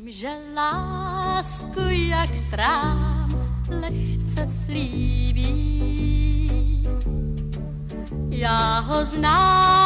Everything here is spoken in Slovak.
že lásku jak trám lehce slíbí. Já ho znám